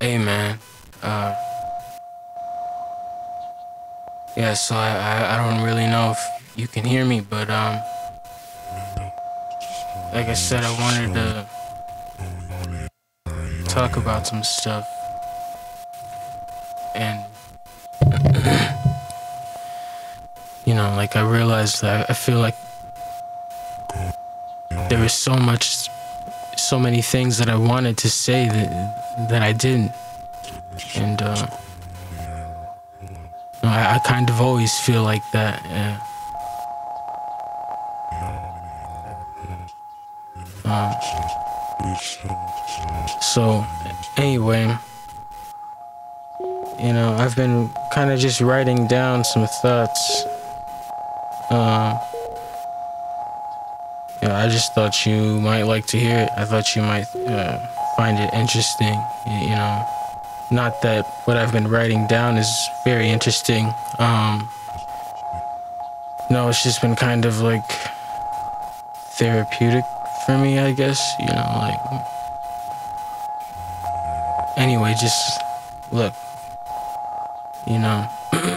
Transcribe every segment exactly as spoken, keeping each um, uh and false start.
Hey man, uh, yeah, so I, I, I don't really know if you can hear me, but, um, like I said, I wanted to talk about some stuff, and, you know, like I realized that I feel like there was so much, so many things that I wanted to say that, that I didn't, and, uh, I, I kind of always feel like that, yeah. Um, so, anyway, you know, I've been kind of just writing down some thoughts. Uh, yeah, I just thought you might like to hear it. I thought you might uh, find it interesting, you know. Not that what I've been writing down is very interesting. Um, no, it's just been kind of like therapeutic for me, I guess, you know, like. Anyway, just look, you know.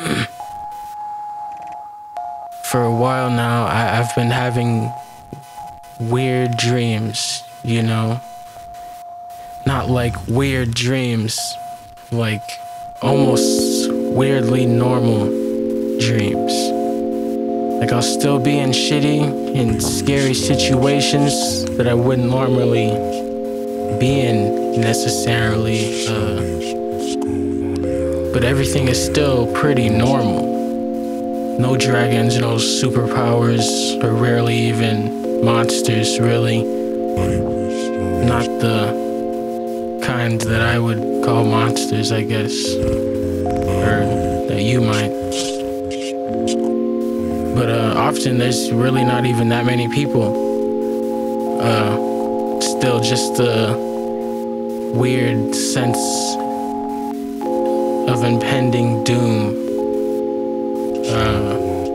For a while now, I, I've been having weird dreams, you know. Not like weird dreams, like almost weirdly normal dreams. Like I'll still be in shitty and scary situations that I wouldn't normally be in necessarily, uh, but everything is still pretty normal. No dragons, no superpowers, or rarely even monsters, really. Not the kind that I would call monsters, I guess, or that you might. But uh, often there's really not even that many people. Uh, still just a weird sense of impending doom. Uh,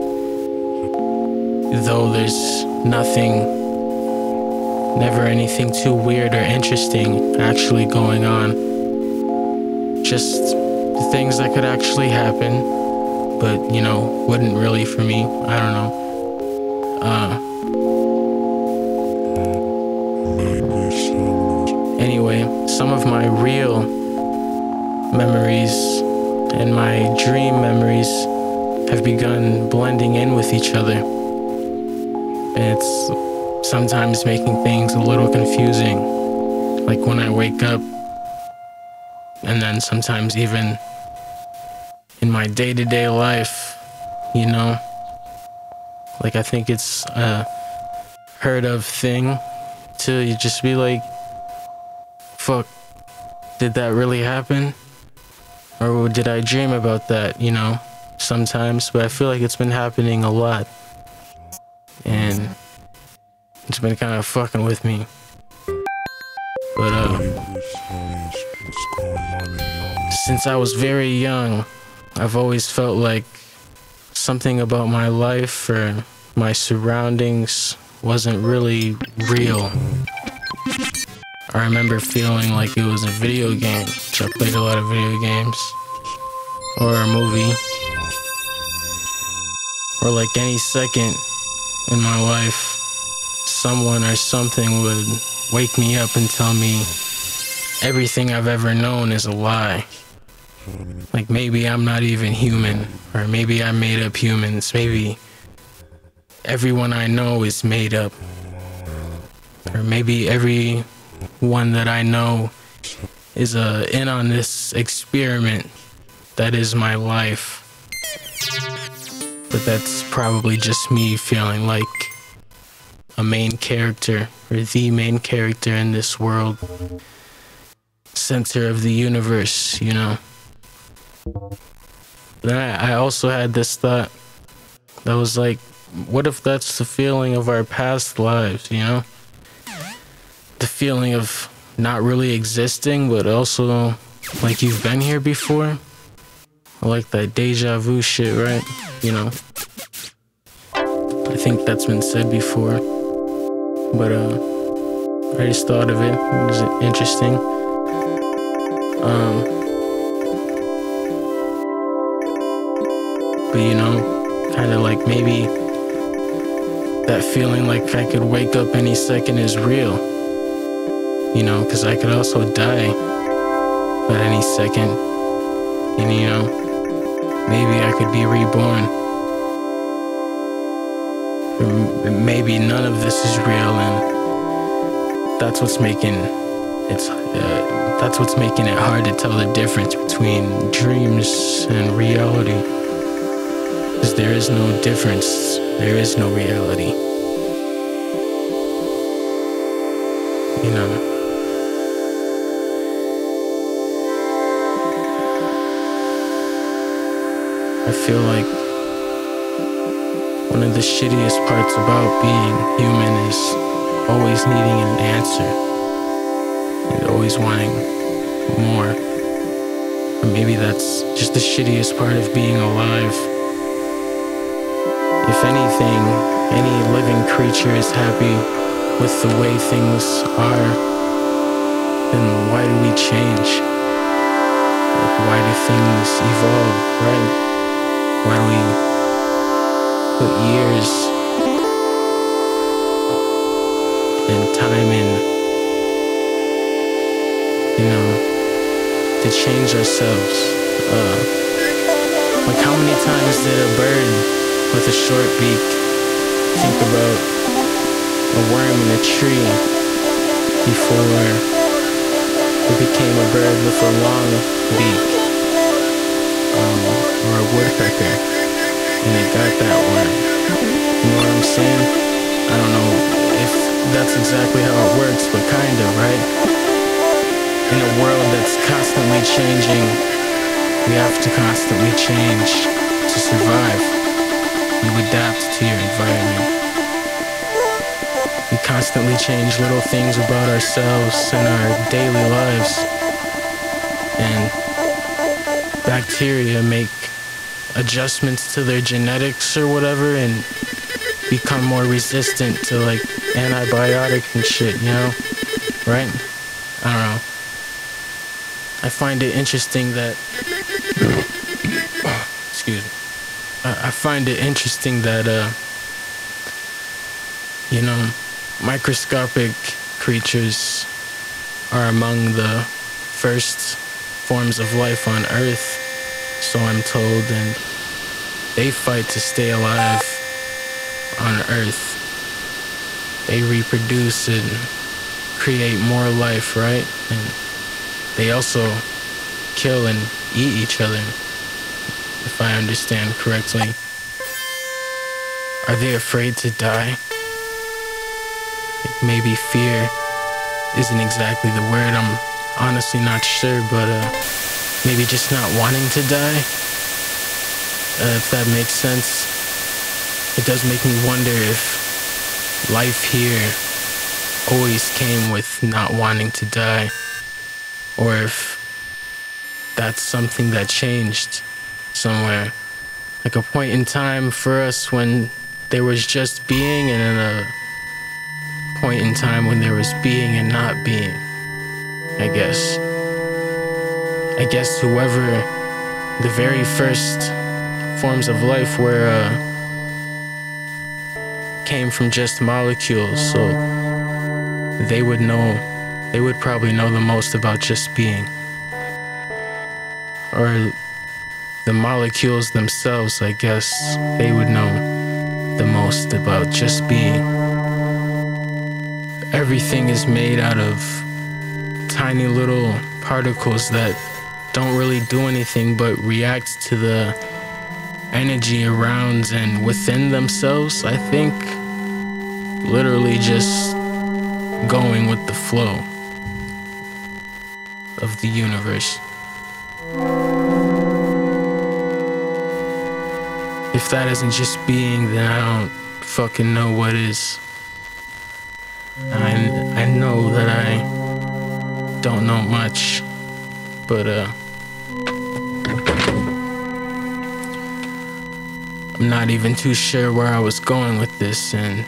though there's nothing Never anything too weird or interesting actually going on. Just things that could actually happen, but, you know, wouldn't really for me. I don't know. Uh, anyway, some of my real memories and my dream memories have begun blending in with each other. And it's sometimes making things a little confusing, like when I wake up, and then sometimes even in my day-to-day life, you know, like I think it's a heard of thing to just be like, fuck, did that really happen? Or did I dream about that, you know, sometimes, but I feel like it's been happening a lot, and it's been kind of fucking with me. But, uh, since I was very young, I've always felt like something about my life or my surroundings wasn't really real. I remember feeling like it was a video game, which I played a lot of video games, or a movie, or like any second in my life, someone or something would wake me up and tell me everything I've ever known is a lie. Like maybe I'm not even human, or maybe I made up humans, maybe everyone I know is made up, or maybe everyone that I know is uh, in on this experiment that is my life. But that's probably just me feeling like a main character, or the main character in this world, center of the universe, you know. Then I, I also had this thought that was like, what if that's the feeling of our past lives, you know? The feeling of not really existing, but also like you've been here before. I like that deja vu shit, right? You know, I think that's been said before. But uh, I just thought of it. It was interesting. Um, but you know, kind of like maybe that feeling like I could wake up any second is real. You know, because I could also die at any second. And you know, maybe I could be reborn. Maybe none of this is real, and that's what's making it's uh, that's what's making it hard to tell the difference between dreams and reality. Because there is no difference, there is no reality. You know. I feel like one of the shittiest parts about being human is always needing an answer and always wanting more. Or maybe that's just the shittiest part of being alive. If anything, any living creature is happy with the way things are, then why do we change? Like, why do things evolve, right? Why do we put years and time in, you know, to change ourselves? Uh, like how many times did a bird with a short beak think about a worm in a tree before it became a bird with a long beak, um, or a woodpecker? And it got that one. You know what I'm saying? I don't know if that's exactly how it works, but kind of, right? In a world that's constantly changing, we have to constantly change to survive. You adapt to your environment. We constantly change little things about ourselves and our daily lives. And bacteria make adjustments to their genetics or whatever and become more resistant to like antibiotic and shit, you know, right? I don't know. I find it interesting that excuse me I, I find it interesting that uh you know, microscopic creatures are among the first forms of life on Earth, so I'm told, and they fight to stay alive on Earth. They reproduce and create more life, right? And they also kill and eat each other, if I understand correctly. Are they afraid to die? Maybe fear isn't exactly the word, I'm honestly not sure, but uh, maybe just not wanting to die, uh, if that makes sense. It does make me wonder if life here always came with not wanting to die, or if that's something that changed somewhere. Like a point in time for us when there was just being, and then a point in time when there was being and not being, I guess. I guess whoever the very first forms of life were uh, came from just molecules, so they would know, they would probably know the most about just being. Or the molecules themselves, I guess, they would know the most about just being. Everything is made out of tiny little particles that don't really do anything but react to the energy around and within themselves, I think. Literally just going with the flow of the universe. If that isn't just being, then I don't fucking know what is. I, I know that I don't know much, but uh, I'm not even too sure where I was going with this, and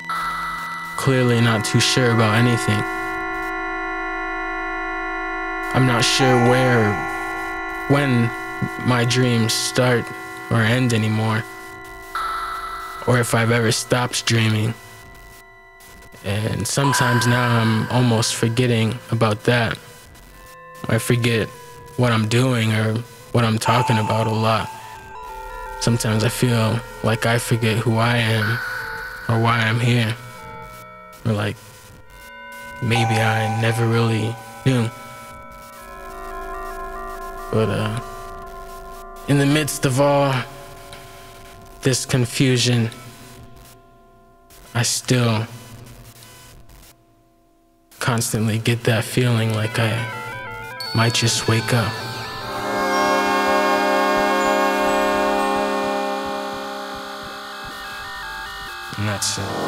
clearly not too sure about anything. I'm not sure where, when my dreams start or end anymore, or if I've ever stopped dreaming. And sometimes now I'm almost forgetting about that. I forget what I'm doing or what I'm talking about a lot. Sometimes I feel like I forget who I am or why I'm here. Or like maybe I never really knew. But uh, in the midst of all this confusion, I still constantly get that feeling like I might just wake up. And that's it.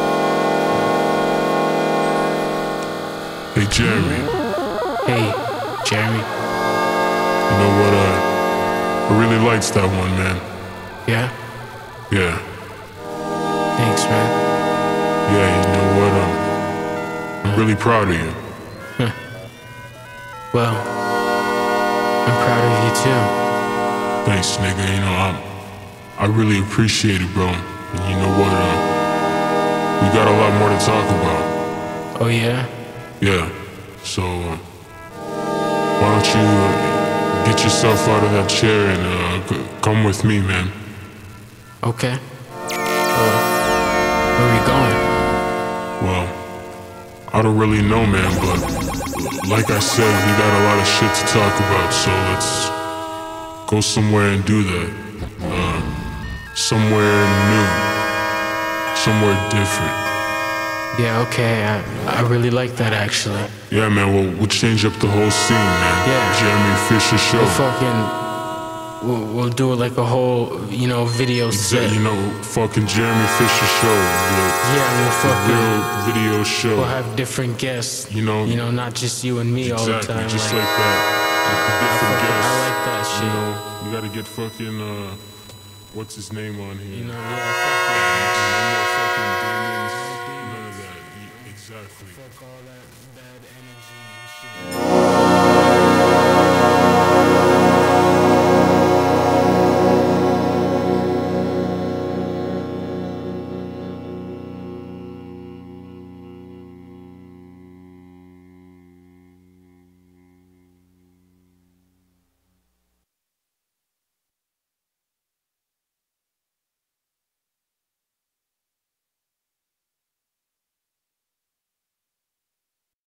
Hey, Jeremy. Hey, Jeremy. You know what? Uh, I really liked that one, man. Yeah? Yeah. Thanks, man. Yeah, you know what? Um, I'm really proud of you. Huh. Well, I'm proud of you too. Thanks, nigga. You know, I'm, I really appreciate it, bro. And you know what? Uh, we got a lot more to talk about. Oh, yeah? Yeah. So, uh, why don't you uh, get yourself out of that chair and uh, c- come with me, man? Okay. Uh, where are we going? Well, I don't really know, man, but like I said, we got a lot of shit to talk about, so let's go somewhere and do that. Uh, somewhere new. Somewhere different. Yeah, okay. I, I really like that, actually. Yeah, man, we'll, we'll change up the whole scene, man. Yeah. Jeremy Fisher show. We'll fucking... We'll, we'll do it like a whole, you know, video set. You know, fucking Jeremy Fisher show. The, yeah, we'll fucking... real video show. We'll have different guests. You know, you know, not just you and me exactly, all the time. just like, like that. Different I, fucking, guests. I like that shit. You know, you gotta get fucking, uh, what's his name on here? You know, yeah, fuck that. No more fucking demons. None of that. Exactly. Fuck all that bad energy and shit.